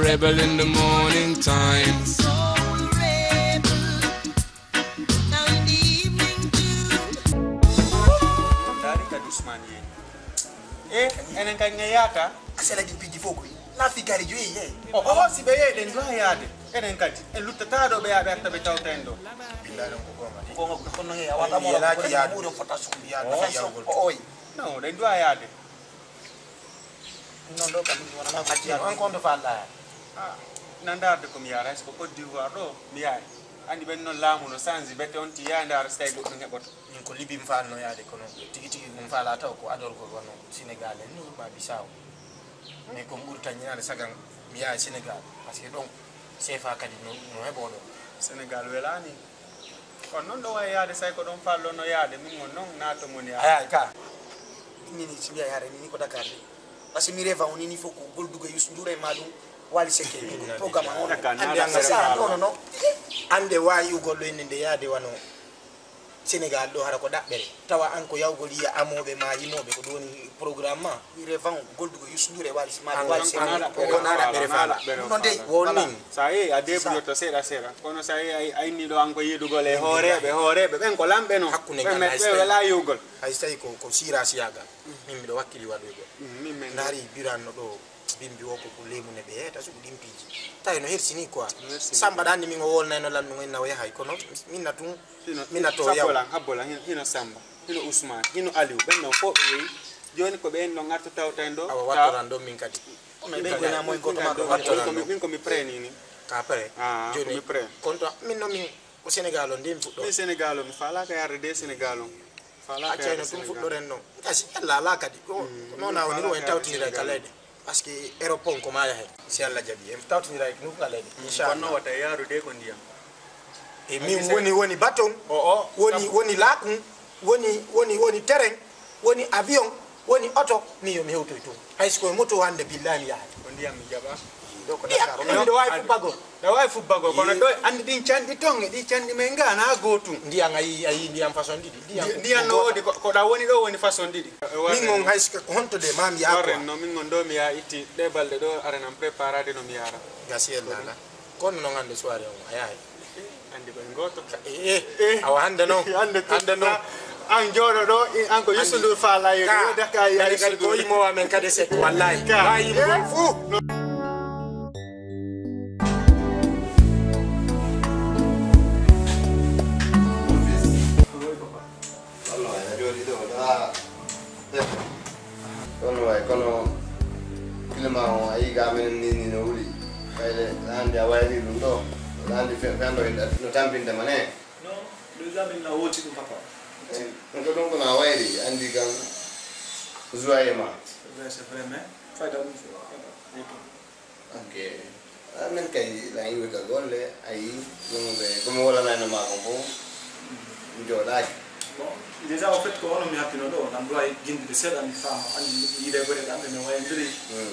rebel in the morning time. Now in the evening too. Dari ka Usman ye. Enen ka nyayata. Asela jimpiji foko. Na fikari juu ye. Oh, si beye den do hayade. Enen kati. En lutata do be ya tabe tawtendo. Billahi ko goma. Kongo kono ya wata mo Yalaji ya ko fota sumbi ya Oi. No, den do hayade. non do kam wona ma Ati on konto falla. Ah, nandade ko mi yara est ko Côte d'Ivoire do mi yaay. Andi ben non laamu no sanzi bete on ti yanda ar stay goddo ngeboto. Min ko libi mfano yaade kono. Tigi tigi mum fala taw ko ador ko wono Sénégal ni ba Bissau. Mais ko mburta nyaade sagan mi yaay Sénégal parce que donc CFA kadi no hebodo. Sénégal welani. Kon non do way yaade say ko don fallo no yaade min mon non nato mon yaade. Aya ka. Nini simbiya yare ni ko Dakar de. Parce que mi reva on ni foko goldugo yus ndure madum wali seke programme on ande anga non non ande wa yugo do inde yaade wano Sénégal do hara ko dabbere tawa an ko yawgol ya amobe ma yimobe ko doni programme mi reva on goldugo yus ndure wali madum wali seke ko na dabbere fala non de woni sa e adebro to sera kono sa e ay ni do anko yidugol e horebe ben ko lambe no hakkune be wala yugol hay stay ko sira siyaga min mi do wakkili wadugo min men nari biranno do bimbi woko ko lemune be eta su dimpiji tay no hersini quoi samba dandi mi ngo wonna no lanno en nawe hay kono minna to yaw habola hino samba hino Usman hino Aliou benno ko be joni ko be no ngarto tawtendo awa watoran do min kadi on be ko na moy goto ma ko watoran min ko mi preni ni ka pare joni mi pre konto min no min ko Sénégal on dem fuddo mi Sénégal mi fala ka yarde de Sénégal on fala ka yarde tum fuddo ren no kasi alla la kadi ko non na woni ko en tawtira kalede parce que aéroport ko ma ya he si alla jabi en tawtira no kalede inshallah no wata yaru de ko ndiyam e min woni baton woni laakun woni terrain woni avion woni auto mi yo mi hewto to hay ko moto hande billahi ya ko ndiyam mi jaba do ko Dakar mi do way fu bago kono do andi din candi tonge di candi men ngana gotu ndiyam ayi ndiyam façon didi ndiyam no wodi ko da woni do woni façon didi min ngon hay ko honto de mam ya ko no min ngon do mi ya itti de balde do arena preparade no mi yara gasiel dala kono no ngande soirée on ayaay andi ko ngoto awa hande no an jodo do an ko yusundu fala yo da ka ya ko imo wa men kade sek wallahi ay mo fu kono filma ay gamen ni no wuli kayde ande awayri dum do ande fendo no tampinde mane no do gamen na woti dum papa ko don ko na awayri andi gam zuayema c'est vraiment fayda dum ok amen kay la yiwe ka golle ay dum wala na ma ko njodaaj bon déjà en fait ko on mi happino do nan do ay gindi de sel andi fama andi yide gore ande me wayndiri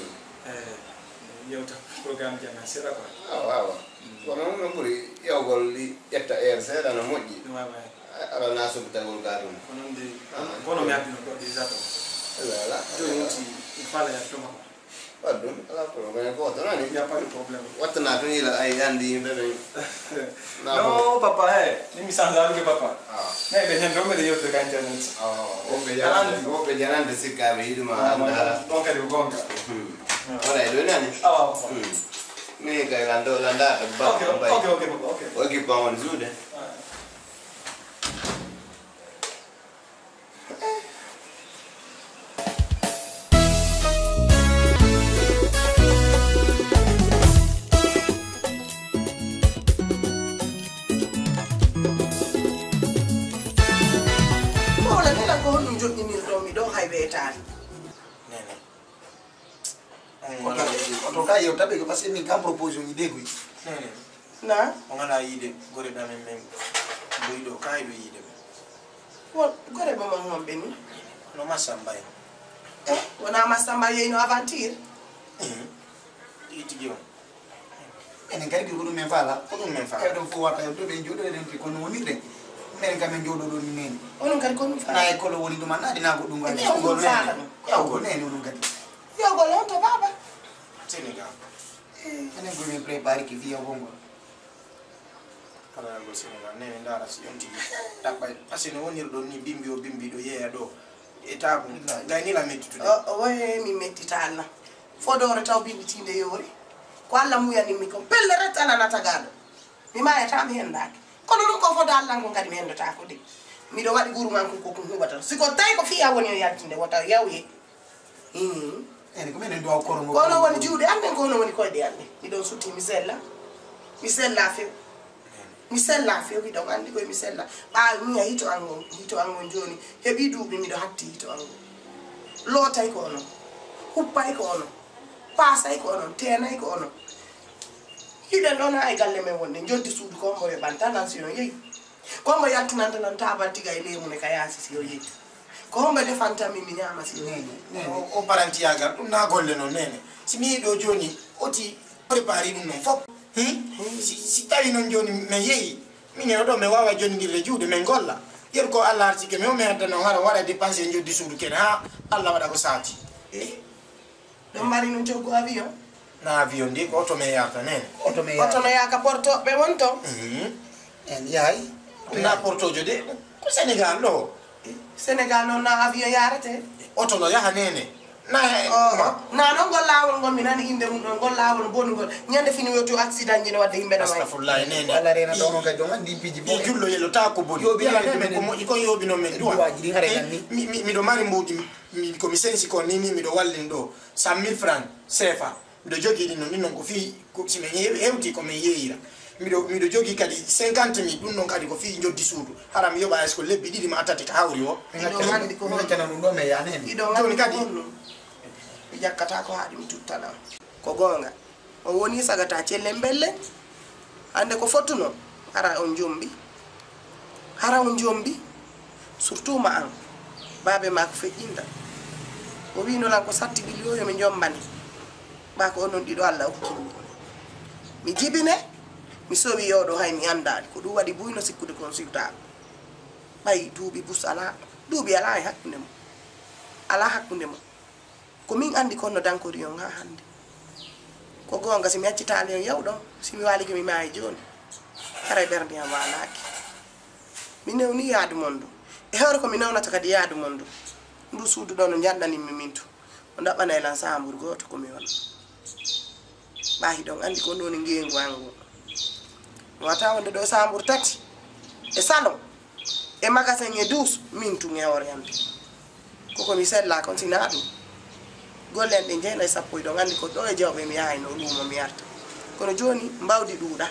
yewta programme jana sera ko waaw kono no buri yawgol li etta sera no moƴƴi ala na so bitagol garum kono ndi kono mi happino do déjà to ala do yoti il fallait ya toma Waduh, ala problème ko to nani il y a pas de problème watna to ni la ay andi bebe no papa ni mi sanza ke papa ne be hen do me de yoto kan janet o be janande sikabe hiduma anda donc ali gonga wala do nani ni ga landa ba okay pa on zude to ka yow tabe ko parce que min kam proposition ni degui na on ngana yide gore da men boy do kay do yide won gore ba man ngombe ni no masamba wona masamba yey no aventure iti yo en kay bi ko men fala ko men fala e do fo wata do be jodo den ko no woni de men kam en jodo do ni men onon kadi ko fala na e ko lo woni do man na dina ko dum ngal ko ne yaw go ne no ngati yo go lon to baba Sénégal enen ko min préparé ki fiya bongo kala go Sénégal nene ndara si on tigi dabbay parce que no wonir ɗon ni bimbi ɗo yeeya ɗo e taabu gayni la mettitude oye mi mettita Allah fodore taw bibitinde yori ko Allah muyani mi ko pelle ret ananata gaɗo mi mayatami hendaki kono ɗum ko fodo Allah ngo kadi mi hendata ko de miɗo waɗi guruman ko huɓata siko tawi ko fiya woni o yaltinde wota yawye ene ko minen dowa korongo kono woni juuɗe amen kono woni koyɗe amen miɗon sutti mi sella few mi sella few miɗon andi koye mi sella ɓawi miya hito angon joni heeɓi duuɓi miɗo hatti hito angon lootay ko onon huppay ko onon paasay ko onon tenay ko onon hiɗen ɗon ha e galle men wonde joddi suudu kombo yoɓantanan si o yeeyi kombo yaltinantanan tabal tiga e lemune ka yaasi si o yeeyi ko hombe defantami mi ñama si o yeeyi o parantiyagal ɗum na golle noon nene si mi yiɗo joni oti préparé ɗum noon fof si tawi noon joni min yeeyi minen oɗo mi wawa jonidirde juuɗe min golla yer ko Allah artike mi o mi adda noon hara waɗa dépensé joddi suudu kene ha Allah waɗa ko saati ɗon mari no joggo avion na avion ndi ko oto me yaka nene oto me otono yaka portoɓe wonto en yaay na portojo de ko Sénégal ɗo Sénégal noon na avion yarate oto no yaha nene na ɗon gol lawol ngol mi nani inde mum ɗon gol lawol bonugol ñande fini woto accident jine wadde yimɓe ɗomay astafurlahi nene Allah rena ɗon kadi on andi piji i jullo yellota ko boni men ko moƴƴi kon yoɓino men duwaji hare nanni miɗo mari mbuuɗi komi sensi ko nini miɗo wallin ɗo 100 000 francs CFA miɗo jogui ɗi noon ɗin noon ko fi simin hewti komin yeeyira miɗo jogui kadi 50 000 ɗum noon kadi ko fi joddi suudu hara mi yoɓa est ce que lebbi ɗiɗi ma attati ko hawri o mi gaccana ɗum ɗo me yaneni joni kadi mi jakkata ko haɗi mi tuttana ko gonga o woni sagata cellen belle hande ko fottuno hara on jombi surtout ma an babe ma ko feƴƴinta o wino lan ko satti ɓilli o yomi jombane ɓa ko onon ɗiɗo Allah hokkimi mi jibine mi sowi yewɗo hay mi andani ko ɗum waɗi buyno sikkude kon siwtaɓe ɓayi duuɓi bus ala duuɓi ala e hakkude mo ala hakkude mo ko min andi konno dankori on ha hande ko gonga simi accitali on yawɗon simi waliki mi maayi joni haray ɓerdi am walaki mi newni yaadu mon du e hewre ko mi newnata kadi yaadu mon du ndu suudu ɗo no janɗanimmi min to o daɓɓana elan sambur goto komi wona ɓahi ɗon andi ko noni ngengu ango wata wonde ɗo sambur tati e salon e magasin e douce min tun e hoore yamde koko mi sella kon sina ɗum gollen ɗe jeyna e sappo ɗon andi ko ɗo e jawɓe mi yahay no luumo mi yarta kono joni mbawdi ɗuuɗa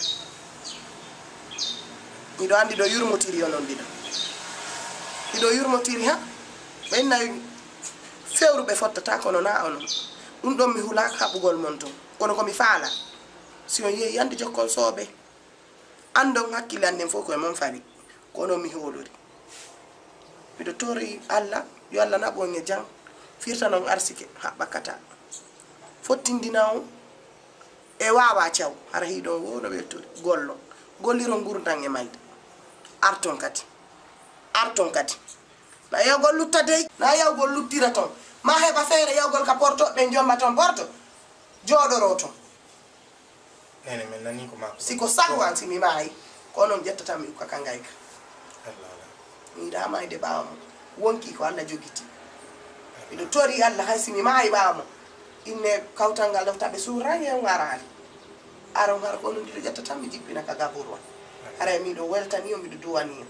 miɗo andi ɗo yurmotiri onon ɗiɗo yurmotiri ha ɓennayi fewruɓe fottata kono na onon ɗum ɗon mi hulaka haɓugol mon ton kono komi faala si on yeeyi andi jokkon sooɓe andon hakkille anden fof koye mon fari kono mi hoolori miɗo tori Allah yo Allah naɓon e jang firta noon arsike ha ɓakkata fottindina on e wawa thiaw hara hiiɗo wo no wettori golliron gurdam e malde arton kadi na yewgol lutta dey na yewgol luttira ton ma heɓa feere yewgol ka portoɓe jomba ton porto jooɗoro ton nene men nani ko mako siko sagwan simi maayi ko noon ƴettata mi ukka ka ngayka mi yiɗa mayde ɓawa mo wonki ko Allah jogiti miɗo tori Allah hay simi maayi ɓawa mo inne kawtal ngal ɗoftaɓe suurani e ngarani aron hara ko noon ɗiɗo ƴettata mi jippina ka gabourwa hara miɗo weltani o miɗo duwani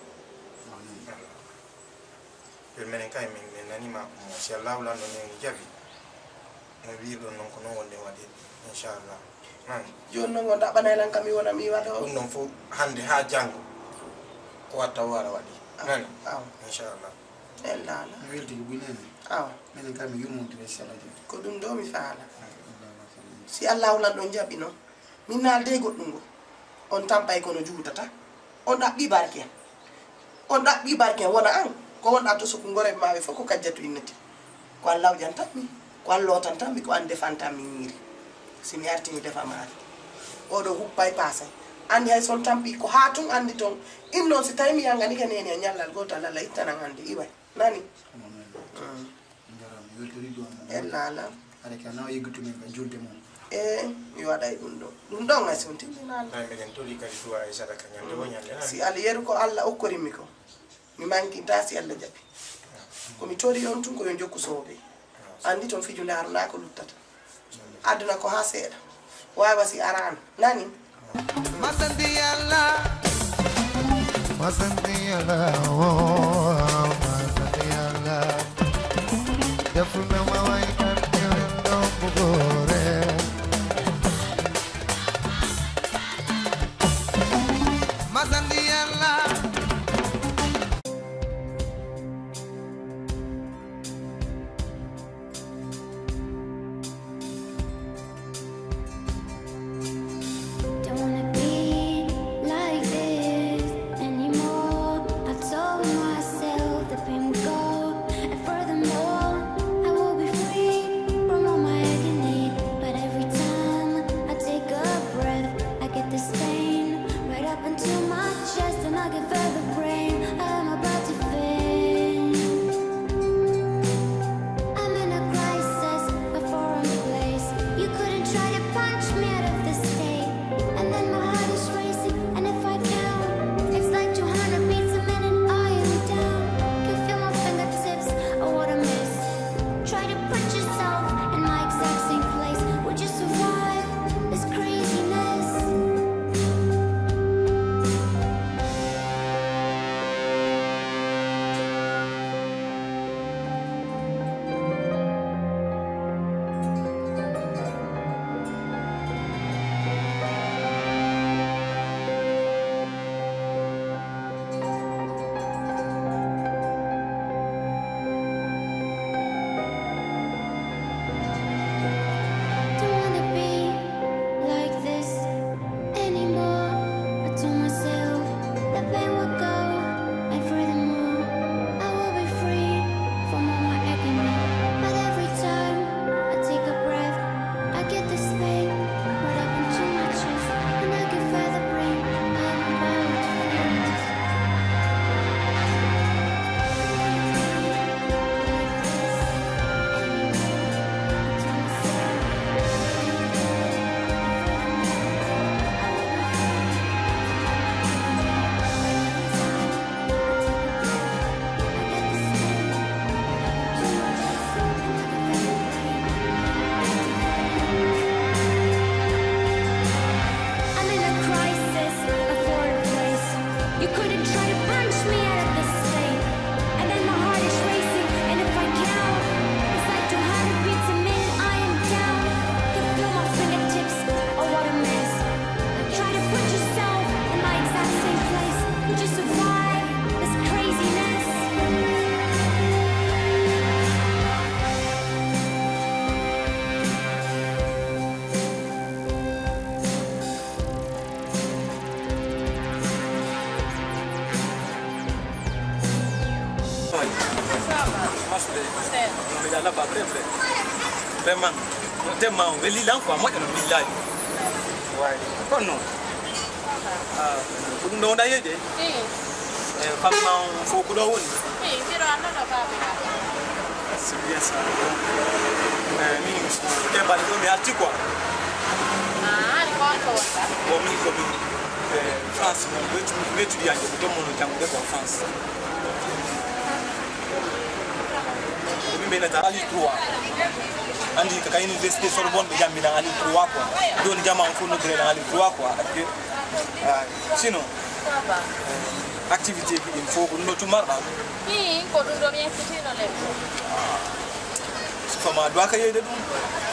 o minen kay min nanima mo si Allah lando neni jaabi no wiɗon noon ko noon wonde waɗi inchallah joni noon gonɗa ɓanaylan kam mi wona mi waɗa o ɗum noon fof hande ha janggo ko watta wara waɗi nani aw inchallah ellala mi weltiki ɓuynene aw minen kam mi yurmodire salaji ko ɗum ɗo mi faala si Allah lan ɗon jaɓi noon min naalde goɗɗum ngo on tampay kono juutata on ɗaɓɓi barke wona an ko wonɗa to soko goreɓe maɓe fof ko kajjatu innete ko Allah jantanmi ko Allah lotantanmi ko an defantanmi ñiiri simi arti mi defa maari oɗo huppay paasay andi hay son tampi ko ha tun andi toon in noon si tawi mi yangani ke neni a ñallal goto Allah ittanan ande iway nani jarama weltori ɗum ellala aɗa ka nawa yeggutumen ka julde mum mi waɗay ɗum ɗon asi on timminani ay minen tori kadi duwa e sadaka ñande wo ñande si Allah yeru ko Allah okkorimi ko mi manquinta si Allah jaɓi komi tori on tun koyo jokku soɓe andi toon fijunde haruna ko luttata aduna ko ha seeɗa wawa si arano nani Masandi Allah Masandi Allah Masandi Allah Defuna mawai kartendo bugore Masandi Allah Vraiment, tellement, mais l'île quoi, moi je ne vis là. Ouais. Oh non. Vous n'en avez pas. Comment faut que l'on. C'est bien ça. Mais pas de mais quoi. Ah, il va ça. Bon, France, on veut étudier tout le monde en France. Mais na ali 3 andi ka université Sorbonne be jambi na ali 3 quoi don jama on fono gré na ali 3 quoi sinon activité bi il faut no tumarba ko dum do mi estino le fama do ka yede dum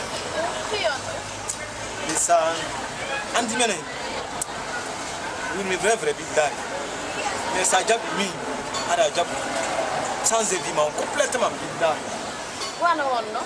lisa andi menen oui mais vrai bidari mais ça jabi mi ada jabi sans évidemment complètement bidari Wano wonno?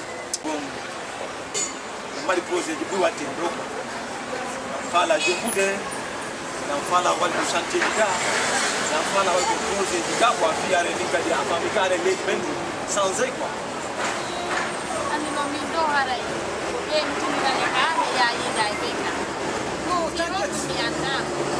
Mali posé du bois de l'eau. Fala je voudrais. Fala wal chantier du gars. Fala wal posé du gars pour faire les gars de la famille car les ben sans quoi. Ani mo mi do haray. Ye mtumi na ka ya yi dai beka. No tanke mi anda.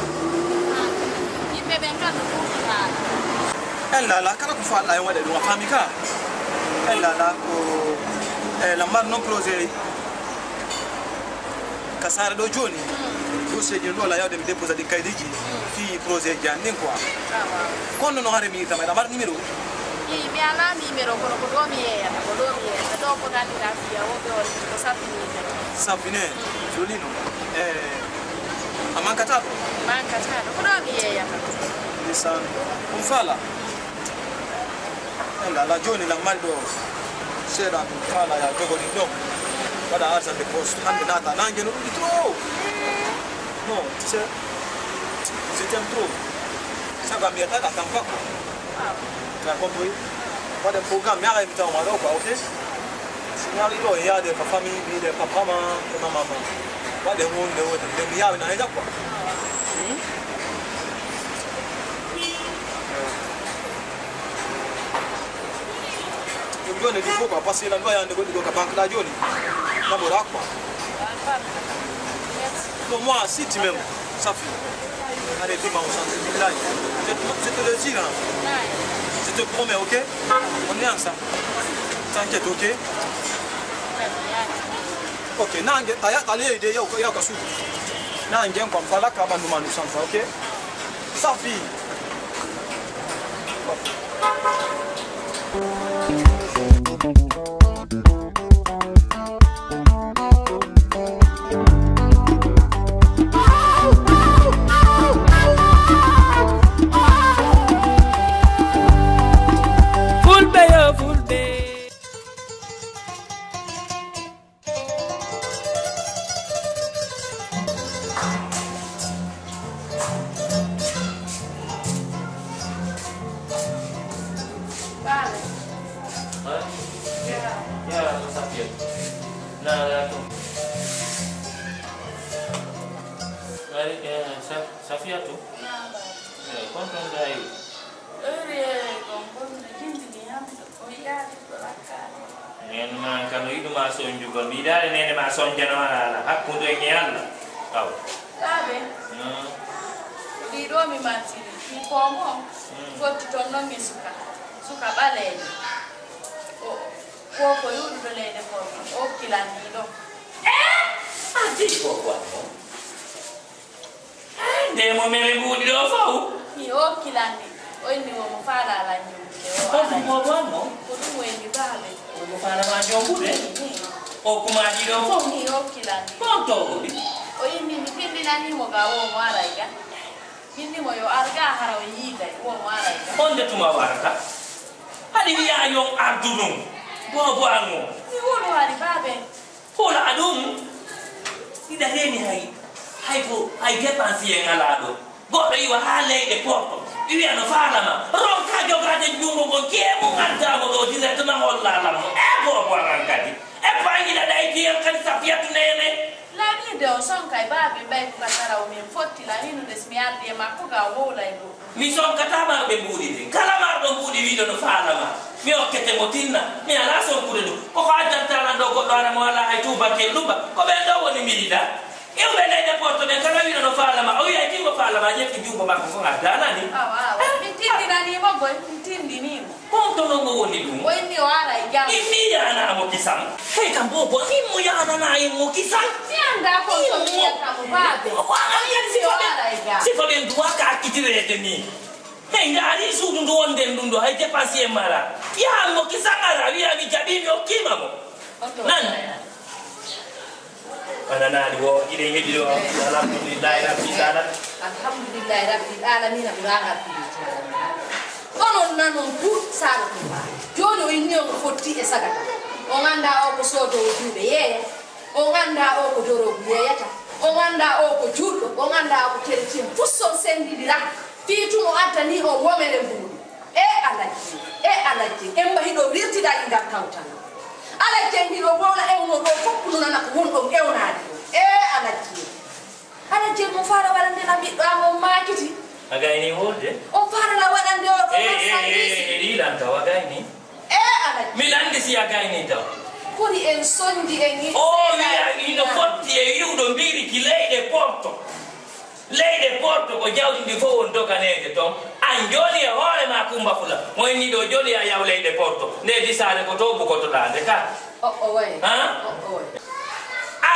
Ni bebe kan ko fa. Elle la kana ko fa la yo de la famille car. Elle la ko la mar non closé sara do joni dossier ji do la yawde mi déposer di kaydiji fi projet jannin quoi kono no hare mi tamay damar numéro mi ala numéro kono ko do mi yeeyata ko do mi yeeyata do ko dandira fiya woɓe on ko safine jolino amankataɗo ko do mi yeeyata lisan fala la joni la mari do seeɗa ɗum fala ya jogori ɗo waɗa argent de poste hande nata nangue no ɗuɗi trop non tu sais je t'aime trop saga mi yataɗa kam fakko tu as compris waɗa programme mi ara invité oma ɗo quoi ok signal ɗo e yaade ko famille mbiɗe papama e mamama waɗe hunde wote nde mi yawina heja quoi joni di fuko parce que la loi yande godi go ka banque la joni na mo rakwa pour moi si tu m'aimes ça fait arrêtez ma chance billahi je te le dis là je te promets OK on est ensemble t'inquiète OK OK nange aya ale ide yo ya kasu nange kwa mfala ka bandu manu sanfa OK ça fait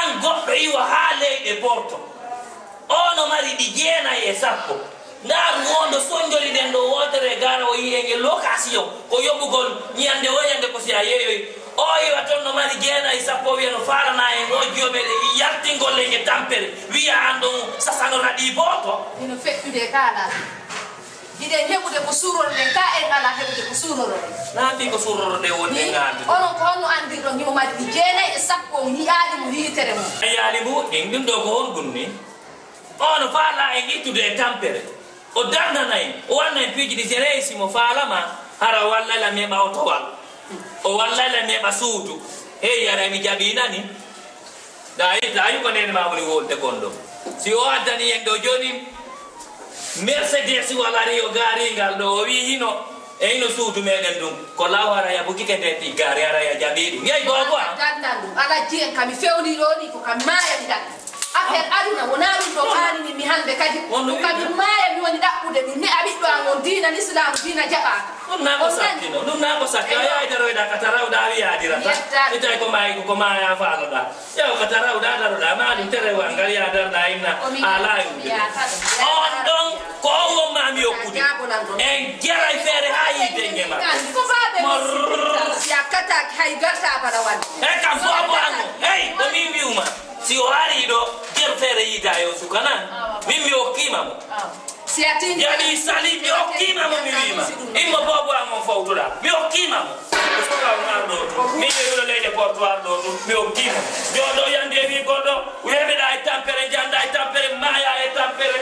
an goɗɗo iwa ha leyɗe porto ono mari ɗi jeenayi e sappo ndaru wondo sonjori ɗen ɗo wotere gara o yiyenge location ko yoɓugol ñiyande woyande ko si a yeeyoy o iwa toon no mari jeenayi sappo wiya no falana en o joɓeɗe yaltingolle nge tampere wiya an ɗon sasanora ɗi porto ino feƴƴude kala jiɗen heɓude ko suroroɗen ka en ala heɓude ko suroroɗen naati ko suroroɗe woni e ngande onon ko honno andirɗon himo mari ɗi jeenayi e sappo on yiyaali mo yiitere mum e yaali mbu ɗin ɗo ko hon gunni ono faala en ittude e tampere o darnana en o wanna en piiji ɗi si reysi mo faalama hara wallala meɓa otowal o wallala meɓa suudu hey yara mi jaɓinani ayi ko nene ma woni wolde kon ɗo si o addani en ɗo joni mercedes walari o garingal ɗo o wi hino e hino suudu meɗen ɗum ko law ara ya bukike nde ti gaari ara ya jaɓi ɗum yeyi gogo a dandan ɗum ala jiyen kami fewni ɗo ni ko kam maaya mi ɗaɗa affaire aduna wona ɗum ɗo hanini mi hande kadi ɗum kami maaya mi woni ɗaɓɓude ɗum ne a ɓiɗɗo an on diina l'islam diina jaɓaka ɗum nako sakkino ɗum nako sakki a yaydaroyɗa ka tarawɗa wi yadirata itawi ko mayi ko maya faanoɗa ƴew ka tarawɗa daroɗa ma ɗum terewa ngal ya darɗa inna ala yumde on ɗon ko on wommami yokkude en jeray feere ha yidde ngema ko baɓe yakkataki hay garta bala wadde e kam bobo ango hey ko min wiwma si o ari ɗo jer feere yiida yo sukana min mi hokkima mo jaɓi sali mi hokkima mo mi wima immo bobo ango fawtuɗa mi hokkima mo sokawnar ɗo tu min yewiɗo leyɗe portoire ɗo tu mi hokkimo joɗo yande wi goɗɗo weɓeɗa e tampere janda e tampere maya e tampere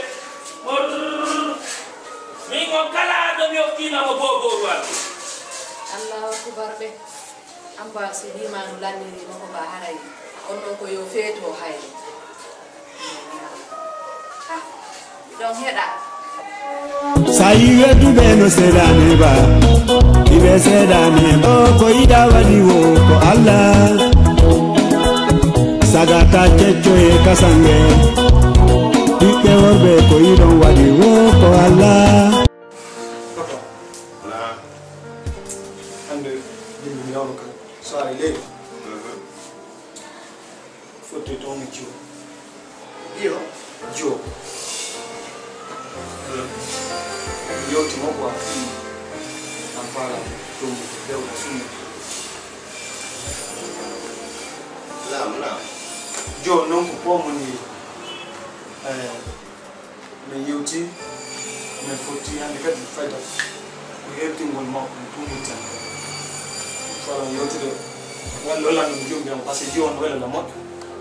min on kala ɗo mi hokkima mo boboru an allahu akubar ɓe amba si limanu lannirima ko ba haray on ɗon ko yo feeto hayde ɗon heɗa sayi wedduɓe no seedani ba iɓe seedani o ko yiɗa waɗi wo ko allah sagata kecco e kasange ɓiɓɓe worɓe ko yiɗon waɗi wo ko allah hande yimɓe mi yawno ka so ari leydi fotte toon jo jo yewti mo quoi an faala ɗum dewɗa sunna naam jo noon ko pomoni min yewti min fotti hande kadi fayda ko hertingol makko no tumbutan faala yewtude walla wellanɗum jomdi am par ce que jiwon welana moƴƴo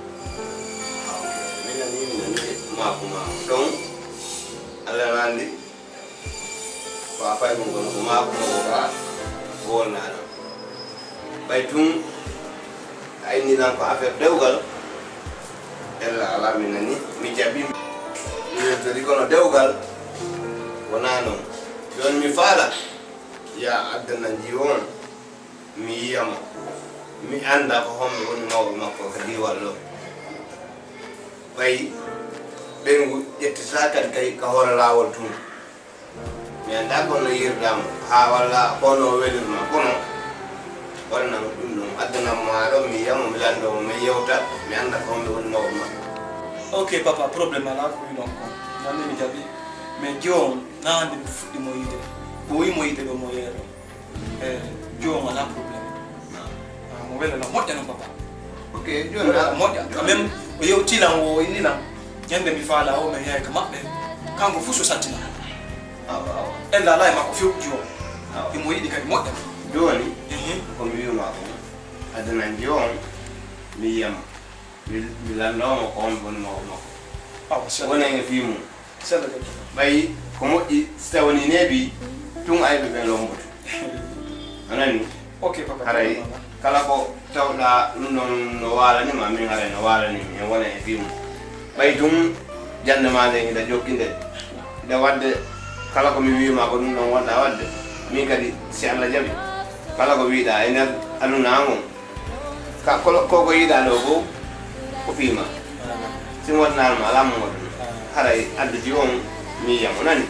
mako ɗon allah nandi ko a fay ɗum kono ko mako mo ka wolnaɗo ɓay tun a inninan ko affaire dewgal ella ala mi nani mi jaɓi miwettori kono dewgal wona noon joni mi faala ya addana jiwon mi yiyamo mi anda ko homɓe woni mawɓe makko ka diwal ɗo ɓay ɓengu ƴettita kadi kay ka hoore laawol tun mi anda kono yirdama ha walla kono welirma kono wannama ɗum ɗum addanam maɗo mi yiyamo mi landomo mi yewta mi anda ko homɓe woni mawɓe makko ok papa probléme ala ko winon ko nande mi jaɓi mais jon na hande mi fuɗɗimo yide o wimo yide ɗo mo yeeɗo e jon ala probléme mo welana moƴƴa noon papa ok joni moƴƴa quand même o yewtilan o inninam ñande mi faala o min yahay ka maɓɓe kanko fuu so sattina ella ala e makko few jon imo yiɗi kadi moƴƴa joni komi wiwma ko addanan jon mi yiyamo mi landomo ko homɓe woni mawɓe makko wonenge fimum ɓay ko moƴƴi so tawani neeɓi tun ayɓe ɓe lomboto anani haray kala ko tawɗa ɗum ɗon no walanima min haray no walanimi en wona e fimum ɓay tun jande ma nde ida jokkinde ida wadde kala ko mi wima ko ɗum ɗon wonɗa wadde min kadi si allah jaaɓi kala ko wiɗa e nder aduna ngon koko yiɗa ɗo fo ko fima si wonnanma ala mo waɗum haray adduji on mi yiyamo nani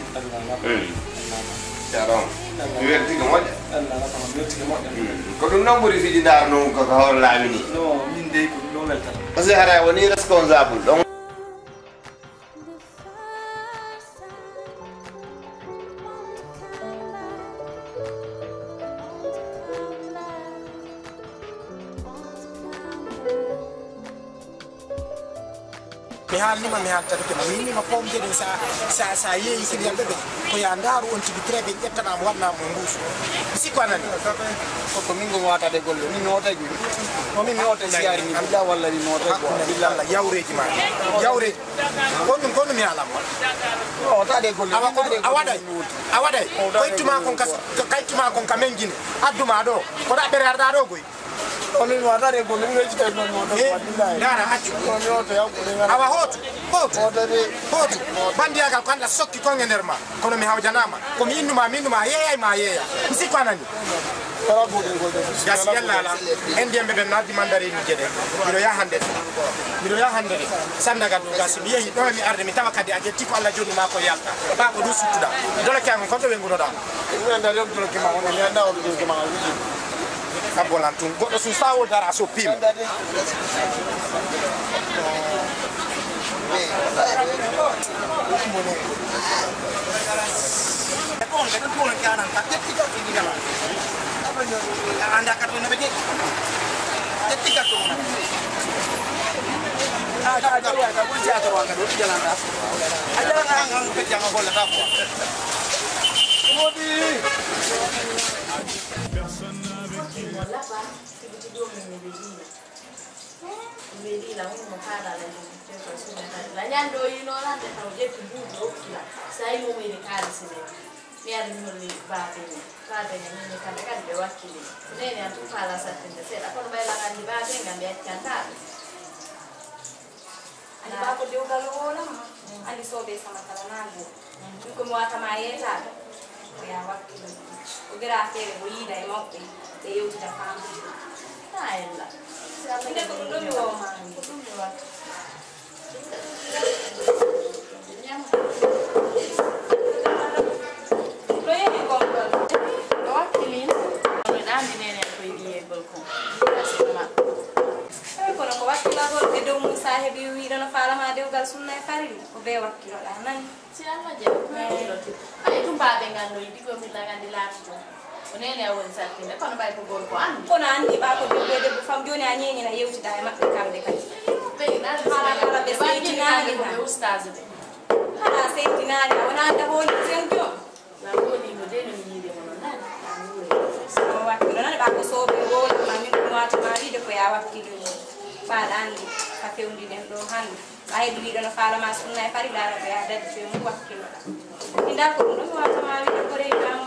jaron mi wertike moƴƴa ko ɗum noon ɓuuri fiji ndar noon koko hoore laaɓi ni non min dey ko ɗum weltal parce que hara woni responsable donc mi haalnima mi haaltata kema mi innima pomde ɗen sa yeeyi kadi yamɓe ɓe ko ya ndaaru on tigi très bien ƴettanama waɗnamo e mbuusu mi sikko anani ko min gomo watade golle min nootay guri momin mi ote siyaari ni billa walla ni nootay billa Allah yawreji ma yawreji gonɗum mi haalama otade golle a waɗay kaytuma kon ka men jine adduma ɗo koɗa ɓerarɗa ɗo goy omin watade golle mi weccitay non noto dara accu awa hootu bandiyagal ko anda sokki kon e nder ma kono mi hawjanama komi innuma yeeyay ma yeeya mi sikko anani gasi yallala endiyemɓe ɓe naddi mandarini jeɗe miɗo yaha hande de sandaga ɗo gasi mi yeehi ɗo mi arde mi tawa kadi a ƴetti ko Allah jonnima ko yalta ba ko ɗum suttuɗa dolake angon konto ɓe ngunoɗa abolan tun goɗɗo so sawo dara so pima anda kat no bege ketika to ada pun jatuh orang kan di jalan ras ada orang ke jangan bola apa modi wala pa tiba-tiba Medina mo makala la ndio sina la nyando ino la de tauje kubudo kila sai mo mwe kali sine mi ari muli baate ni baate ni ni kanda kande wakili nene atukala sa tende sela kono baila kandi baate ngambe atanda ani bako de ugalo na ani sobe sama kala nangu ko mo atamayeta ya wakili ugira tere buida e mokki e eu ti da famu naella Ini aku belum bawa mani. Lo ya di kompor. Lo kilin. Medan di nenek aku ini belkom. Sama. Kono ko wakkila gol e dow mum sahebi wiiɗono falama dewgal sunna e farili ko be wakkiloɗa nani si alma je wakkilote ay tum baɓe nganno yiɗi ko milla gandi laatoto ko nene a woni saltinde kono ɓay ko gol ko andi kono andi ɓa ko dewɓe debbo fam joni a ñeñina yewtida e maɓɓe kamɓe kadi hala ɓe seytinani ɓe ustage ɓe hala seytinani a wona anda hooli sen jon na hoolimo de no mi yiide mono nani o wakkilo nani ɓa ko sooɓe woolima min ɗum watama wiide ko ya wakkilo faala andi ka fewndinen ɗo hande a heeɓi wiiɗono falama sunna e fari laara ko ya dadi fe mum wakkiloɗa inda ko ɗum ɗo mi watama wiide ko rewitamo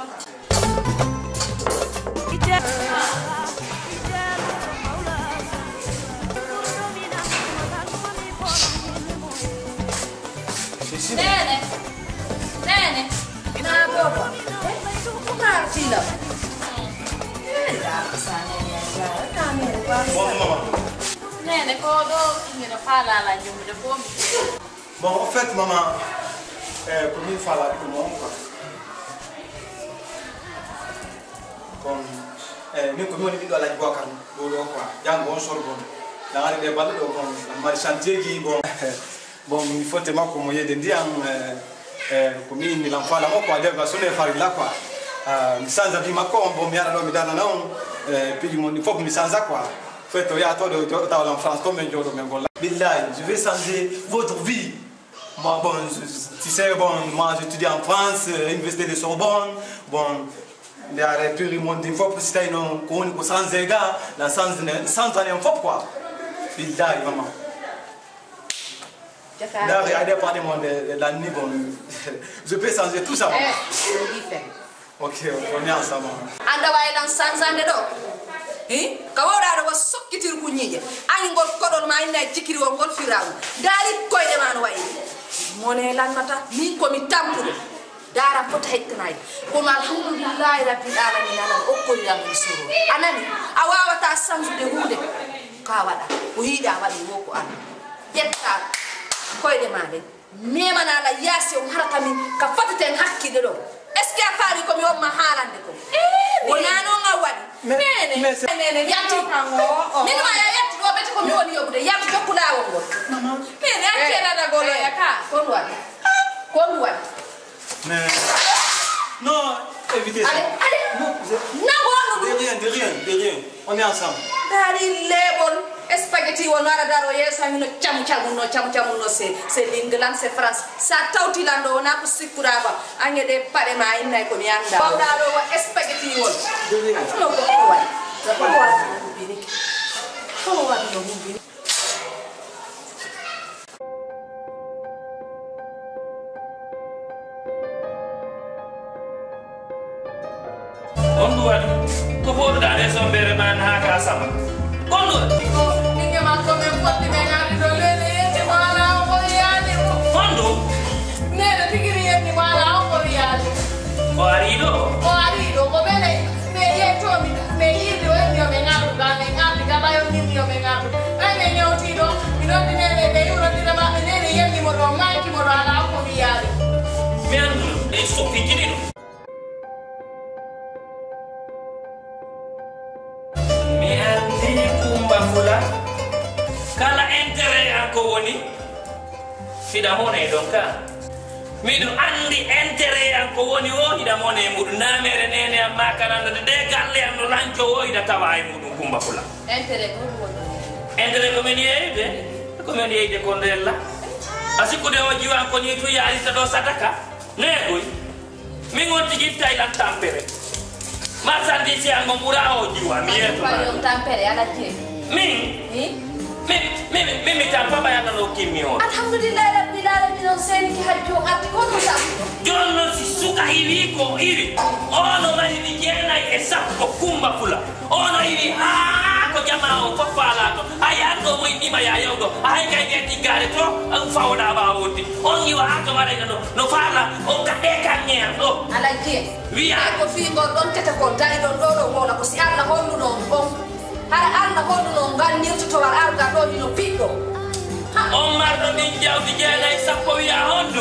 Nene, nene, na bobo. Una fila. Nene, kodo ingino fala la njumu de bombi. Bon, en fait, maman, comme il fallait que moi, comme nous on est dans la joie quand nous quoi, j'en bon sort bon. Dans les balles bon, la chantier qui bon, bon il faut tellement comme il y a des diams, comme il l'enfant là quoi, des versions de faire là quoi. Sans avis ma com bon bien alors me donne non, puis il faut que me sans quoi. Faites il y a toi de en France comme un jour de même voilà. Billahi, je vais changer votre vie. Moi, bon, tu sais, bon, moi j'étudie en France, université de Sorbonne, bon, il y a des périmètres d'une fois, si tu as une sans égard, dans sans aller en fois, quoi. Billahi, maman. Là, il y a des parlements de l'année, bon, je peux changer tout ça, maman. Ok, on est ensemble. Anda waylan sansande do ka wawɗaɗo wa sokkitir kuñiije ani ngol koɗol ma inna jikiri o ngol firawu daari koyɗe ma no wayi mone lannata min komi tampuɗo dara fota hekkanayi kono alhamdulillahi rabbil alamin anan okkoliram en soro anani a wawata sansude hunde ka waɗa ko yiiɗa waɗi wo ko an ƴetta koyɗe ma ɗen memanala yaasi on harata min ka fataten hakkille ɗo est ce que a faari komi wonma haalande ko wona noon a waɗi nene yatti min ma ya yatti ɗo ɓete ko mi woni yobude yam jokku lawol ngol Min accere da golo ya ka. kon wadi Non, évitez ça. Allez. Non, de rien. On est ensemble. dari lebol spaghetti won wara daro yeso mi no chamu no c'est l'England c'est France sa tawti lando wona ko sikuraba angede pare ma inna ko mi anda bawda do spaghetti won no ko wadi no bini Onduat, ko bodo da reso bere man ha ka sama. Onduat. Ninge man ko me foti me ngari do lele yeti wala ko yani. Ondu. Ne da tigiri yeti wala ko yani. O arido. Ko bele me yeto mi me yido e me ngaru ga bayo ni me ngaru. Ai me nyoti do mi do ne me yuro ni ma ne yeti mo do manki mo ala ko yani. Me andu e so fikirino. Fula kala intérêt anko woni fida hone donka mido andi intérêt anko woni o hida mone mudu namere nene amma kananda de galle ando lancho o hida tawa e mudu kumba fula intérêt ko men yeyde ko ndella asikude o jiwa ko ni to yaali ta do sadaka ne boy mi ngonti giftay lan tampere marchandise ango mbura o jiwa mi yeto pa tampere ala je Mimi tampa bayana no kimio. Alhamdulillah rabbil alamin on seni ki hajjo atti ko to sam. Jonno si suka hivi ko hivi. Ono mali ni jena e sappo kumba fula. Ono hivi ko jamaa ko fala to. Ayando mo indima ya yodo. Ay kay geti gare to ang fawda ba woti. On yiwa aka mara no fala o ka e kan nyando. Ala je. Wiya ko fi ngor don tete ko dai don do wala ko si Allah hondu no bon. Hara Allah hondu no nganirto to war arga do no piddo. Omar do min jawdi jeena e sappo wiya hondu.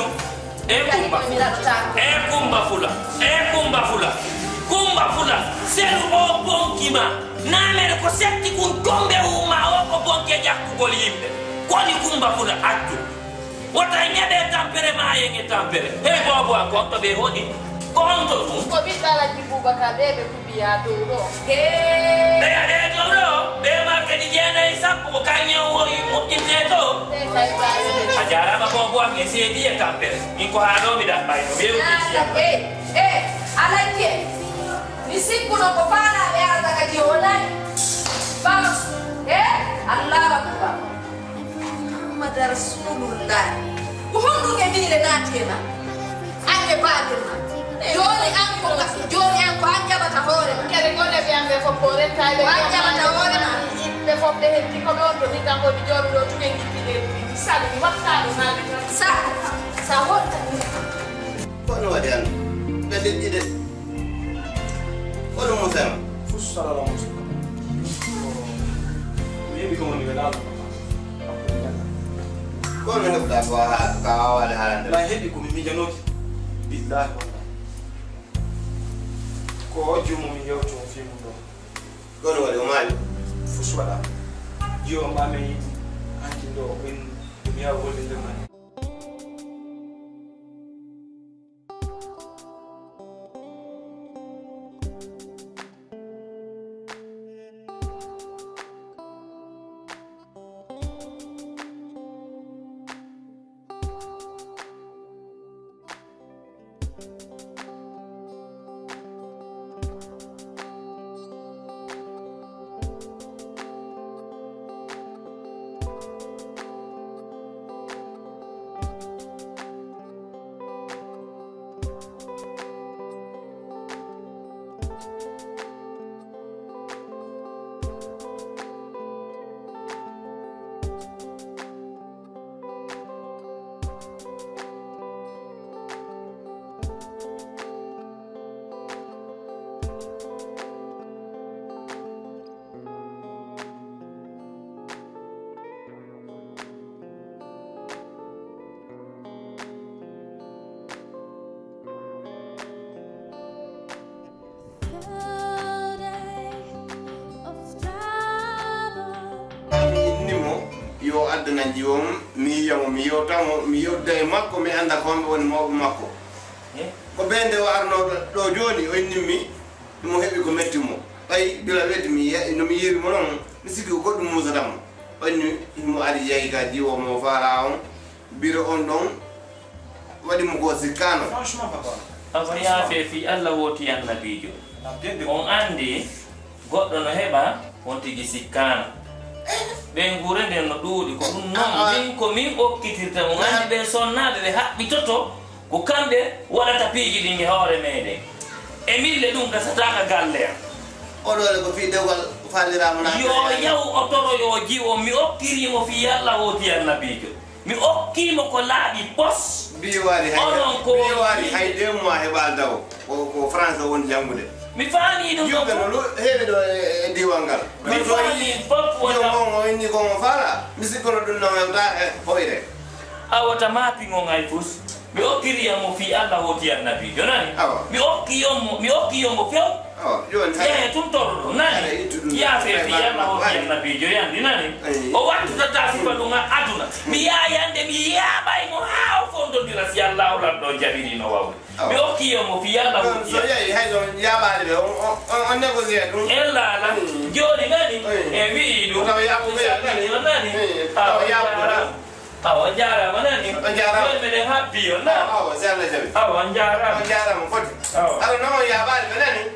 Kumba fula. Selu o bonkima. Namere ko setti kun tombe uma o ko bonke jakkugol yimbe. Koni kumba fula attu. Wota nyebe tampere ma yenge tampere. He bobo akon to be hodi. Konto ko bitala jibuba ka bebe kubiya do do. Be do. Be ma ke di jeena e sappo kanyo o inteto. Ajara ba bobo ang esedi e tampere. Inko hado mi da baino. Be Alanje. Nisiku no kofana be ala kaji online. Vamos. Allah akbar. Muhammad Rasulullah. Kuhundu ke bile natema. Anje padema. Joni anko anja bata hore. Kere gole be ambe ko pore kai be anja bata hore na. Be fo be hetti ko do ni kango di joro do tunen gitide. Sali ni wakka na sa hotta. Kono wadian. Bede dide. Kono mo sama. Fussala la musica. Maybe come on vedala. Kono ndo ka wala halande. La hedi ko mi janoki. Billahi wala. Ko jumu mi yow to fi mu do. Kono wala mali. Fussala. Yo ma me anti do ben mi ya wole de man. addana jiwom mi yamo mi yotamo mi yodda e makko mi anda ko woni mawɓe makko ko ɓende o arno ɗo joni o innimmi mo heɓi ko metti mo ɓay bila weddi nomi yirimo noon mi sikki ko goɗɗum musatamo onni mo ari yeyi ka jiwomo faala on biro on ɗon waɗimo ko sikkano awa yaafe fi allah wooti annabijo on andi goɗɗo no heɓa on tigi sikkano ɓe guure nden no ɗuuɗi ko ɗum noon min ko min ɓokkitirta on andi ɓe sonnaɓe ɓe haɓɓitoto ko kamɓe waɗata piiji ɗin e hoore meɗen e mille ɗum gasataka galle am oɗole ko fi dewgal fallirama yo yaw o toroyo jiwo mi okkirimo fi allah wooti annabijo mi okkimo ko laaɓi pos biwari hay 2 mois heɓal daw ko france woni janggude mi faami ɗum yoɓe no heewi ɗo e diwal ngal mi faami fof o inni komo faala mi sikkono ɗum no hewta e hoyre awata maapiŋo ŋay fus mi okkiriyamo fi allah wooti annabijo nani mi okkiyomo few yehe tum torro ɗum nani yaafe fi allah wooti annabijo yandi nani o wattutata sifa ɗum aduna mi yayande mi yaaɓaymo ha o fondodira si allah olan ɗo jaɓiri no wawde mi okkiyomo fi allah wooti yaɓade ɓe on négocie ɗum ellala joni nani e wii ɗum nani awa jarama nani joni meɗen habbi on awa jarama foti aɗa noon yaɓade ɓe nani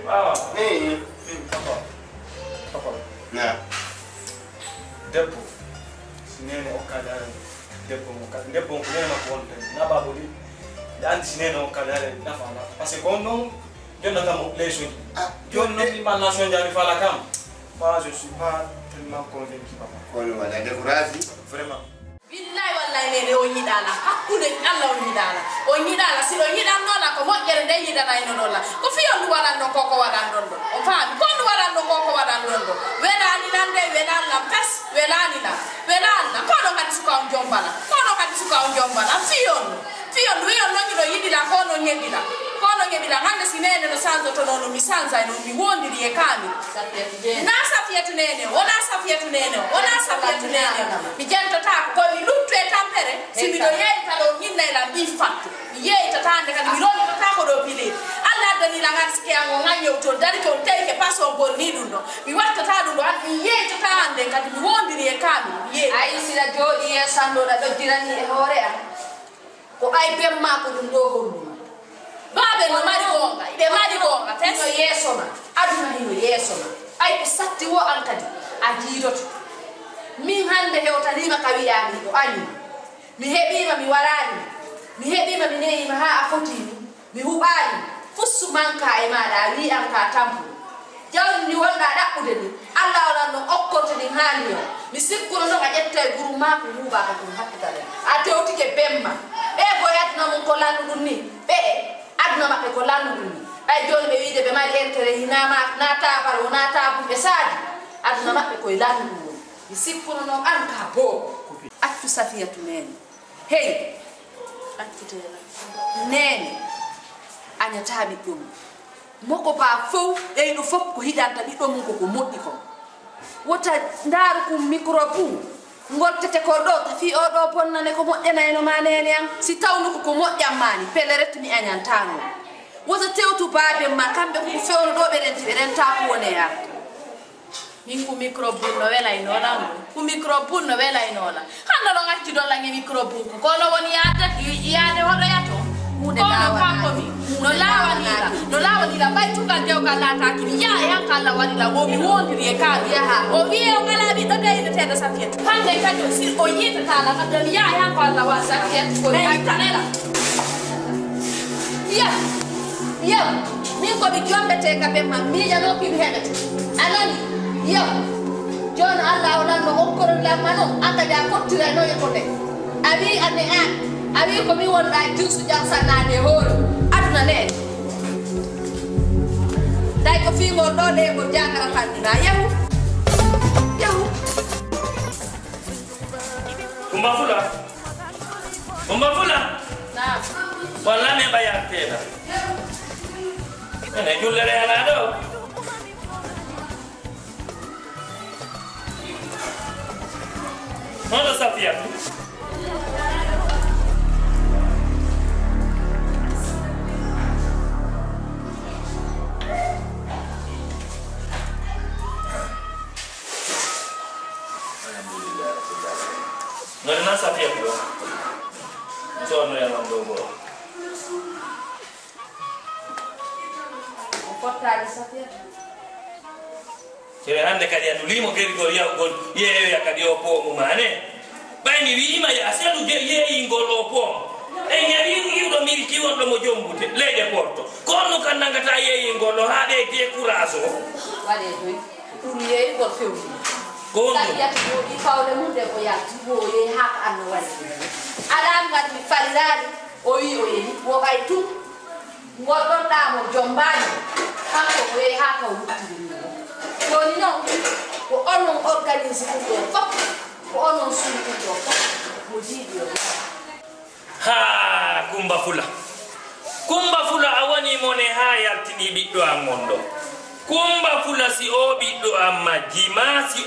debbo si nene okkade are debbo mo kadi debbo ko nene makko wonta na babo ɗi ɓe andi si nene okkade are nafala par ce que on noon jonnatamo les uji joni noon ɗimɓal nation jami fala kam moi je suis pas tellement convaincu papa on waɗa découragé vraiment billahi wallahi nene o yiɗala hakkude allah o yiɗala siɗo yiɗannola ko moƴƴere nde yiɗanaynonola ko fiyondu waɗanno koko waɗanɗon ɗo o faami kondu waɗanno koko waɗanɗon ɗo welaninan nde welallam pes welanna kono kadi suka on jombala fiyondu wiyon noñiɗo yiɗila kono ñeɗila hande si nene no sanzoto nono mi sansay noon mi wondiri e kaami na safiyatu nene wona safiyatu nene mi jentotako komi luttu e tampere si miɗo yeyta ɗo ñinnayla mbi fattu mi yeytatande kadi mi rollitotako ɗo piliri allah addanila ngar sikeyango ŋaññew toon dari toon tawi ke passe o bonni ɗum ɗo mi wattata ɗum ɗo hande mi yeytata hande kadi mi wondiri e kaami mi yeyi ayi sila jooɗi e sandoɗa ɗoddirani e hoore am ko ɓay bemma ko ɗum ɗo holluma baaɓe no mari gonga ɓe mari gonga hino yeesoma aduna hino yeesoma ay ko satti wo an kadi a jiidoto min hande hewtanima ka wiyami ko ani mi heɓima mi warani mi heɓima mi neyima ha a fotimi mi huɓani fussu manka e maɗa a wi an ka tampuɗo jawdi ndi wonɗa ɗaɓɓude ni allah oɗan no okkorto ɗin hani o mi sikkuno noon a ƴetta e guru ma ko huuɓaka ɗum hakkitale a tewtike bemma ɓe ko yadna mum ko landuɗum ni ɓe aduna maɓɓe ko landuɗum ni ɓay joni ɓe wiide ɓe mari intérêt hinama natabal wona tabuɓe saadi aduna maɓɓe koye landuɗum woni mi sikkuno noon an ka bo accu safiyatu nene hey accutela nene añata ɓiɗɗo mum moko ba fof ɓeyɗo fof ko hiɗanta ɓiɗɗo mum koko moƴƴi kon wota ndaaru kum micro pum gottete ko ɗo tafi oɗo bonnane ko moƴƴanayno ma nene an si tawno koko moƴƴanmani peleret mi añantano wota tewtu baaben ma kamɓe koko fewno ɗo ɓe renta ko wone yarta min ko microbe no welaynola ko microbe no welaynola hande ɗo gacci dollan e microbe ko kono woni yaade hoɗo yato kono kankomi no lawanila ɓay cugal dewgal lataki mi yaa e hanka allah waɗila o mi wondiri e kaami o wiye o ngala ɓiɗɗo deydeteɗo safiyatu hande kadi o yitatala kadde mi yaa e hanko allah waɗi safiyatu ko tanela yam min komi jombete ka ɓe ma miiƴano kimi heɓete anani yam joni allah o nanno okkorollamma noon an kadi a fottirano e ko nde a wi ane an a wi komi wonɗa juusu jam sannade hoore aduna nde day ko fingol ɗo ɗe ko jagara tandina yahu Kumba fula walla me ɓayarteɗa ene jullere ala ɗo Hono Safia. Ngana Safia ko. Sono ya ndogo. Portali Safia. Cere hande kadi andulimo geri go ya gol yewe kadi opo mo mane. Bani wiima ya selu ge yeyi ngol opo. E nyari yiwdo milki wondo mo jombute lede porto. Kono kan nangata yeyi ngol haade ge kuraso. Wale doy. Turu yeyi gol fewni. Kono. Safia ko di fawle mun de ko ya tibo ye hak an wali. Adam ngati farirani o yi wo bay tu. Ngol don da mo jombani. Kanko ko ye hak o wutti. Joni non ko onon organise ko fop ko onon suudu ko fop mo jiidio Ha kumba fula awani mone ha yaltini biddo am mondo kumba fula si o biddo am majima si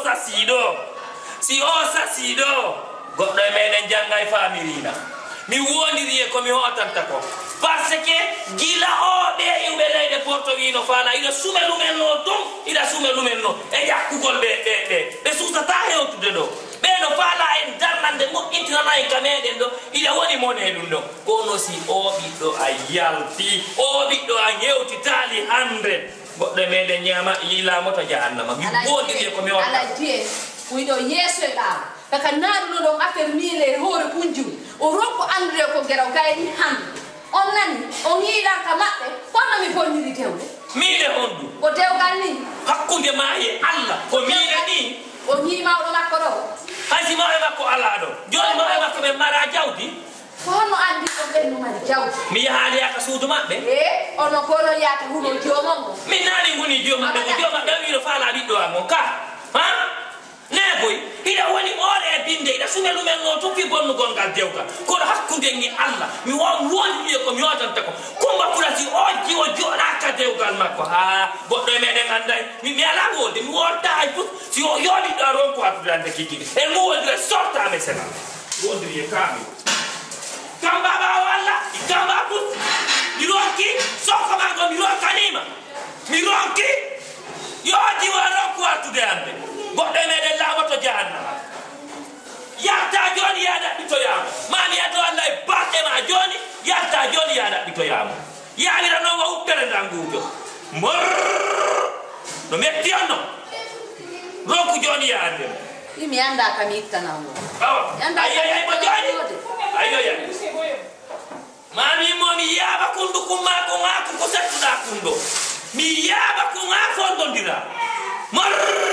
o sasido goddo e meden jangay famirina mi wondiri e ko mi hotanta ko parce que gila o be yumbe leyde porto wino fala ila sumelu men no dum ila sumelu men no e yakugol be susata hewtude do be no fala en darnande mo intirana e kameden do ila woni mone dum do kono si o biddo a yalti o biddo a yewti tali 100 goddo meden nyama ila moto jahannama mi wondiri e ko mi hotanta ala die wido yeso e ba baka naadu do affaire mile hore punju o rokko andre ko geraw gayni han on nani on yiida ka mabbe fonno mi bonniri tewde mide hondu ko dewgal ni hakkunde maaye Allah ko mide ni o nyi mawdo makko do hasi maaye makko ala do joni maaye makko be mara jawdi ko honno andi ko benno mari jawdi mi yaali aka suudu mabbe ono ko no yaata huno jomongo mi nani ngoni jomambe ko jomambe wiiro faala biddo am ka ha neboy ida woni ore e binde ida sumelu men no tukki bonnu gongal dewka ko hakkunde ni Allah mi woni ko mi watanta ko kumba fulati oji o joda ka dewgal makko ha goddo e meden anday mi ala wolde mi worta ay put si o yoli da ron ko atudande kiki e mo wolde sorta me sela wondri e kami kamba ba wala kamba put mi ronki sokko ma go mi ronkanima mi ronki yoji waro ko atudande goddo meden laabato jahannama yarta joni yaada bito yaamo mami ato Allah e barke ma joni yarta joni yaada bito yaamo yaalira no wa uppere ndangujo mor no metti onno roku joni yaade imi anda kam ittanawo anda ay mo joni ayo ya mami mo mi yaaba kundu kuma ko ngako ko sattuda kundo mi yaaba ko ngako ndondira mor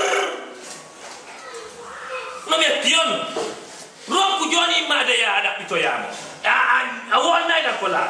no me pion roku joni made ya ada bito yamo a wonna ida kola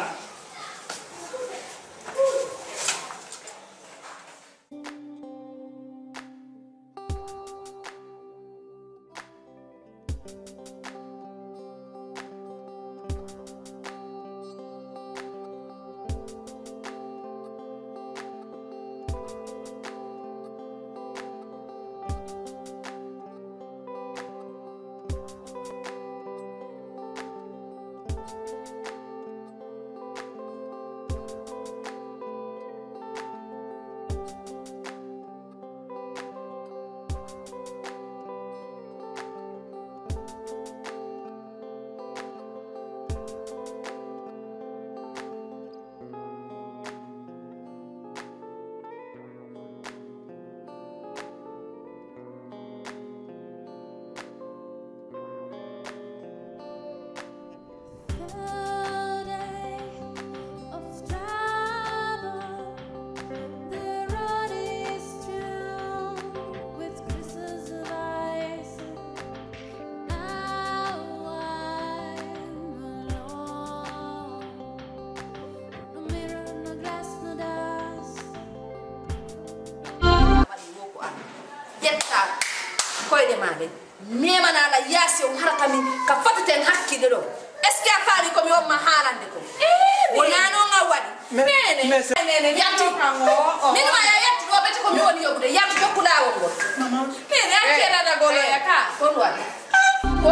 koyde maade memana la yasi on harakami ka fataten hakkide do est ce que afari ko mi wamma haalande ko wona no ngawadi nene yatti min ma ya yatti do beti ko mi woni yobude yatti jokkulawo ngol nene akkera da golo ya ka kon wadi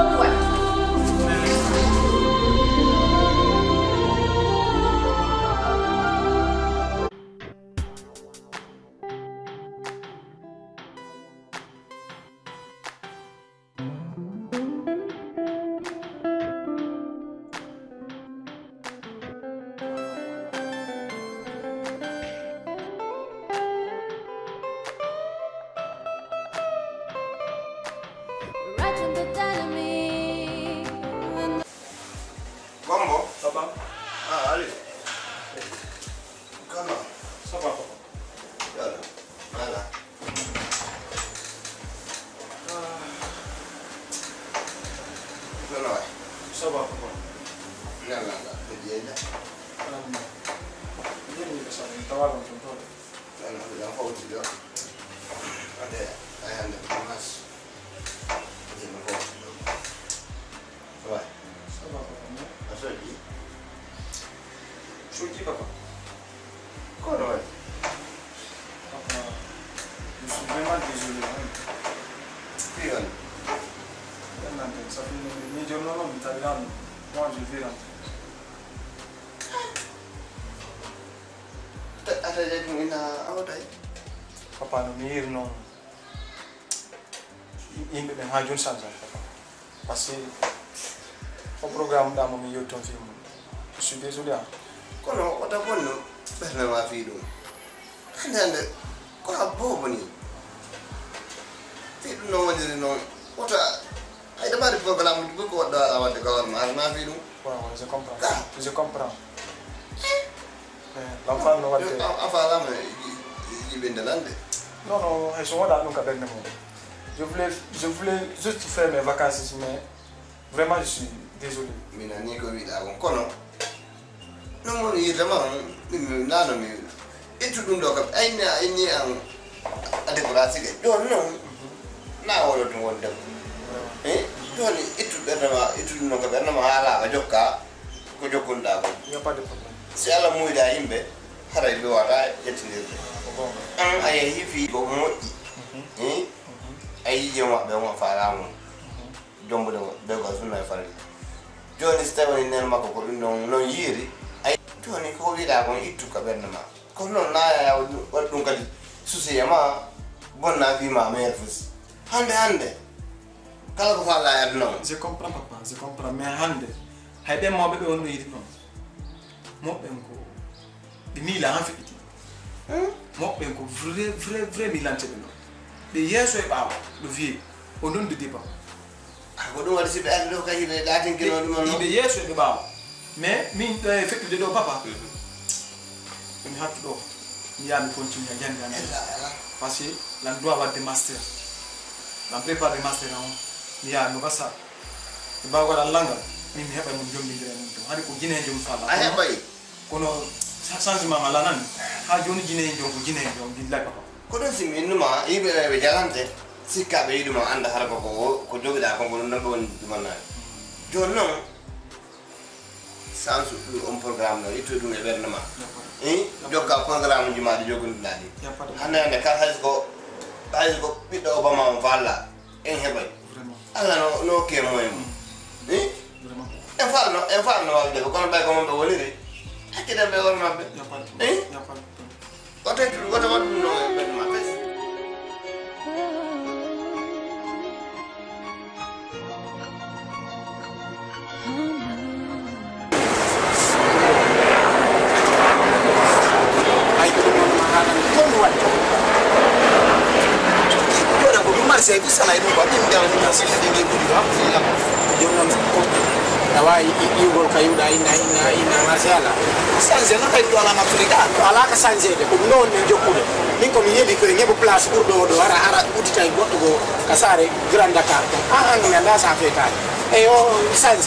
Mambo? Ça va? Ah, allez. Comment? Ça va, papa. Voilà. Voilà. Voilà. Ça va, papa. Non, non, non. C'est bien là. Je dis, papa. Quoi, ouais? Papa, je suis vraiment désolé. Puis, on. Ça fait une journée, moi je vais rentrer. Papa, no mi non. Yimɓe ɓen ha joni change papa. Parce que o programme ɗamo mi yewi toon film. Je suis désolé. Kono wata bonno ɓerde ma fi ɗum. Hande hande ko ha bobo ni. Fi ɗum no woniri noon. Wata ay ɗamari programme uji ko waɗɗa awande kawar ma ma fi ɗum. Ouais, je comprends. Je comprends. L'enfant no wadde. Afalama yiɓinde lande. Non, non, ils sont là, donc avec nous. Je voulais juste faire mes vacances ici, mais vraiment je suis désolé. Mina ni ko wiɗa kon kono no mon yidama min nano mi ittu ɗum ɗo kam ayni an adécoration ɗon noon na wolo ɗum won debbo joni ittu ɓerdema ittu ɗum ɗon ko ɓerdema haalaka jokka ko jokkunɗa kon si allah muyda yimɓe haray ɓe wata ƴettidirde an a yeehi fi ko moƴƴi a yiije maɓɓe mo faalamu jombude ɓe ko sunna e farli joni so tawi nen makko ko ɗum non yiiri ay joni ko wiɗa kon ittu ka ɓernde ma kono noon naya waɗi ɗum kadi souci ma bonna wima mere fusi hande kala ko faala yade noon. Je comprends papa, je comprends, mais hande hay ɓen mawɓe ɓe wonno yiɗi noon moɓɓen ko ɓe miila han feƴƴiti moɓɓen ko vrai milanteɓe noon ɓe yeeso e ɓaawa ɗo wiye o nonde débat ko ɗum waɗi si ɓe ardi ɗo kadi ɓe ɗatinkino ɗum noon ɓe yeeso e ɓe ɓaawa mais min ɗo e feƴƴude ɗo papa mi hattu ɗo mi yaha mi continue a jangde an par ce que lan doit wadde master lan prépare de master on mi yaha no gasa mi mbawa waɗan langal min mi heɓa mum jombidira mum to hani ko guinejo mi falla a heɓay kono changement ala nani ha joni guinejo ko guinejo billahi papa ko ɗum si mi innuma yimɓe ɓe jalante sikkaɓe yiɗuma anda hara ko joguiɗa konko ɗum noon ɓe woni ɗumannani joni noon sans on programme ɗo ittude ɗum e ɓerde ma jokka programme uji ma ɗi jogondiɗa ɗi hande kala hayso ko ɓiɗɗo obama o falla en heɓay allah no hokke moyen mum en falno walde ko kono ɓay ko mon ɓe woniri hakkiden ɓe won mabɓe woto waɗ ɗum no e ɓerde ma fes service sana ibu ba min dan na sai da ngi gudu ba sai la yonon ko dawai igol kayuda ina masala sanze na kay dola na tulika ala ka sanze de ko non ne jokkude min ko mi yebi ko ngebo place pour do ara udita goddo go kasare grand dakar an na sa feta e o sanze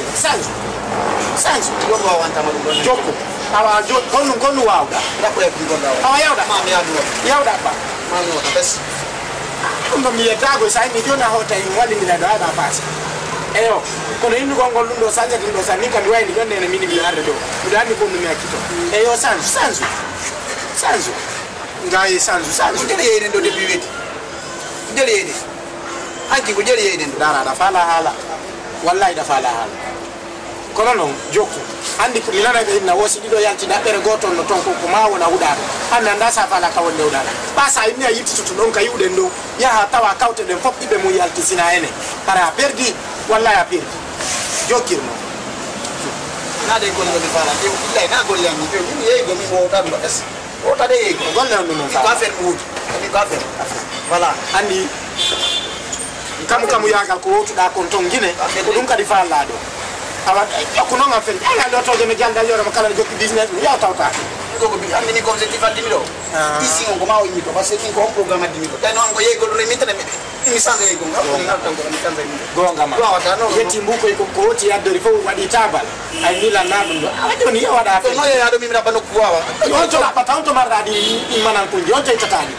do wa wanta ma do jokku awa konu wawda da ko e ko do awa yawda ma mi yawda ba ma no bes ɗum mi yettago sa mi joni a hota en waɗimina ɗo aɗa passe eyo kono innugol ngol ɗum ɗo sañati ɗo sa ni kam mi wayni jonde ene mini mi arde ɗo miɗo anndi ko ɗumi hakkito eyo sanju ngayi sanju ko jeli yeyden ɗo depuis weeti jeli yeyden hanki ko jeli yeyden ɗo dara ɗa faala haala wallahi ɗa faala haala kono noon jokku andi mi nana ɓe inna wosi ɗiɗo yalti ɗaɓɓere gotol no toon ko ma wona huɗaɗo hande anda sa fala ka wonde huɗaɗa ɓa sa inni a yittitoto ɗon ka yiwɗen ɗo yaha tawa kawte ɗen fof ɗiɓe mum yalti sina ene hara a perdi wallahi a perdi jokkirno nade gollode fala illay na golle am mi yeyi gomi mo tan ɗo es o tade yeyi ko golle on ɗum noon ko affaire mo wuudi ko affaire voilà andi kamu yagal ko wotuɗa kon ton guine ko ɗum kadi fallaɗo awa ko noon a fen aya ɗo tawde no jaldal yorema kala no jokki business mi yaw tawtake ko bi andini objectif andini do ici on ko ma o yito parce que ko programme andini do tay non ko yego do mi tane mi sanze yego ngam ngal tan ko mi sanze mi gonga ma yetti mbuko ko woti yaddori fo waɗi tabal ay mila naɗum ɗo awa joni yo waɗa fe no yaɗo mi rabba nokku wawa on to raɓɓata on to marɗa ɗi manan kunji on to ittataɗi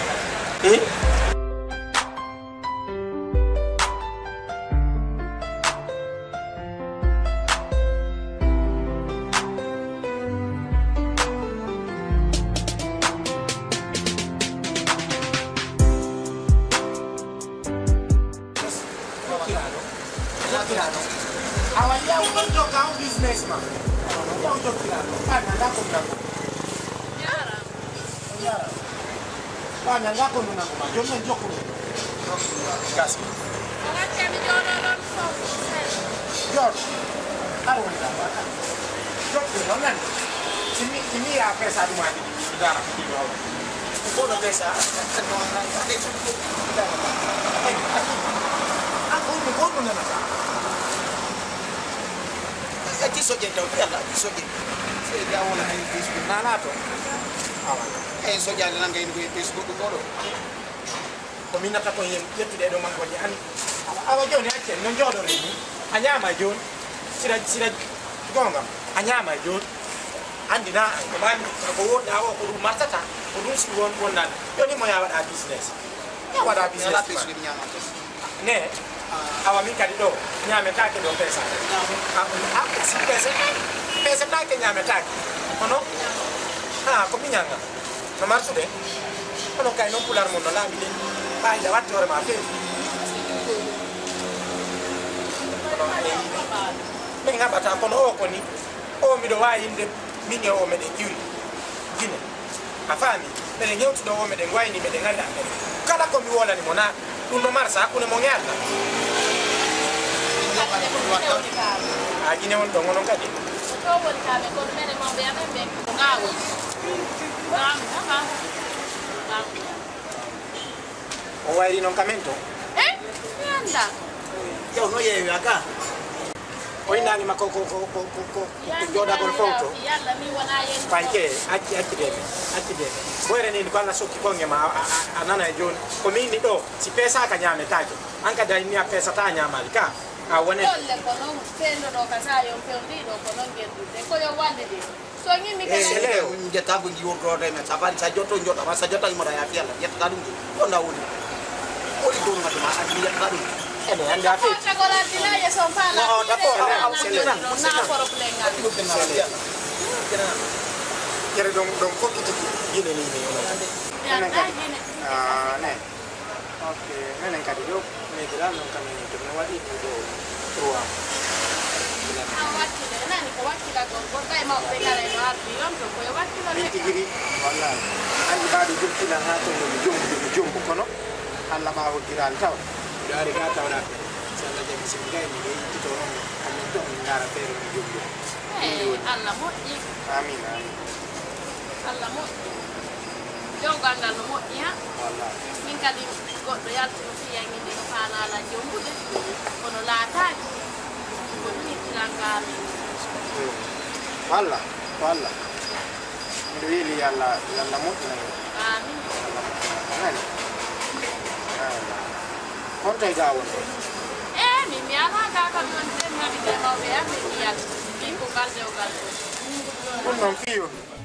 Bana ngako nuna kuma jomna njoko kasi ngati mi jono non so jor karo nda bana jokko non nan kimi ya pesa di mati di dara di bawah ko do pesa no nan ngati ko aku ko ko nana ati soje taw yalla ati soje sai ga wala ay Facebook nana to ay soje ala ngay ko Facebook ko do ko minata ko yettude do man waji an awa joni acce non jodo reni anyama jon sira gonga anyama jon andina ko ban ko woda ko dum martata ko dum si won nan joni mo ya wada business ya wada business la pesi ni nyama ne awa mi kadi do nyame take do pesa si pesa take nyame take ono ko mi nyanga no marsude ono kay non pular mo no lambi de bay da watte hore ma fe me ngabata kono o koni o mi do wayi inde minge o mede jiwi gine afami mede nyewtu do o mede ngwayni mede nganda kala ko mi wala ni mona dum no marsa akune mo ngata agine won do ngono kadi to won ka me ko mene mo be ambe ngawo o wairi non camento anda yo no yewi aka o inani makko ko joda gol foto yalla mi wona yen panke acci debe boyre ni ko alla sokki ko ngema anana e jon ko mi ni do si pesa ka nyame take anka dai ni a pesa ta nyama ka a wone dolle ko non pendo do kasayo pendido ko non gendude ko yo wande de so ngi mi kala leo njeta ko ngi wodo de na safari sa jotto njota ma sa jota mo da ya fiala yetta dum ko na woni o di dum ma andi yetta dum ene anda fe ko la dila ye so fa la no da ko na problème kere dong ko kiti gine ni ya da gine ne okay menen kadi do me dira non kan ni to me wadi do ruwa awati de nani ko wati la ko dai ma be kala no arbi on to ko wati la ne tigiri wallahi andi baadi jumti la ha to jumbu kono alla ba ho diral taw dari ga taw na sala je mi singai ni yi to ron kan to ngara pero ni jumbu alla moƴƴi amin amin alla moƴƴi jowgal ngal no moƴƴi ha min kadi goɗɗo yaltino fiyanide no faanala jombude kono laataaki ko ɗumitiral ngal walla miɗo weeli yalla moƴƴina amin nani hontoye ga wonde min mi ala ga kam non den haɓi de mawɓe yamɓe mi yalti min ko ngal dewgal ɗum noon fiyo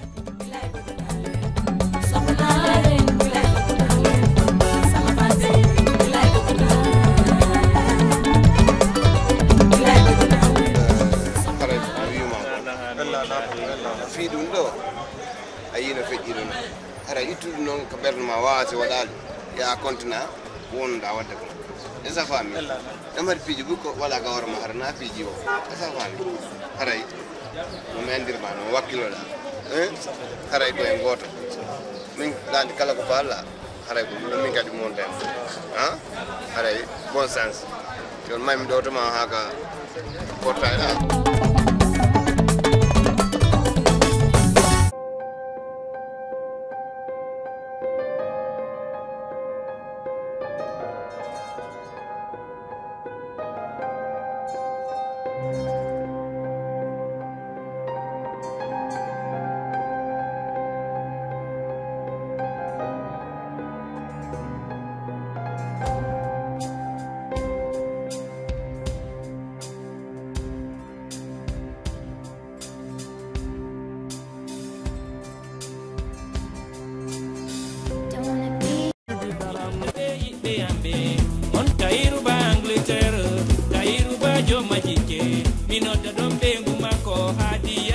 fi ɗum ɗo a yino feƴƴi ɗum hara ittude noon ko ɓerde ma wawate waɗade ya continent wonda wadde ko esa fami ɗam haɗa piiji ɓuri ko waɗa gawara ma hara na piiji o esa fami haray nomi andirma noon wakkiloɗa haray ko en goto min ɗandi kala ko faalla haray ko ɗum min kadi monten haray bon sens jon maymi ɗo toma haka portaɗa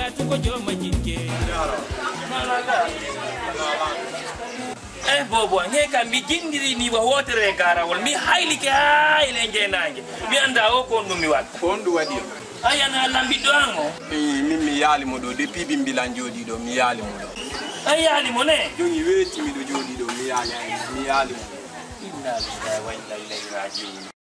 tuko joma jinke bobo ngeka mi jindiri ni wa wotere gara wal mi hayli ke hayle njenange mi anda o ko ndumi wat ko ndu wadi ayana lambi doango mi yali mo do depuis bimbila jodi do mi yali mo do ayali mo ne jongi weti mi do jodi do mi yali mo inna lillahi wa inna ilaihi raji'un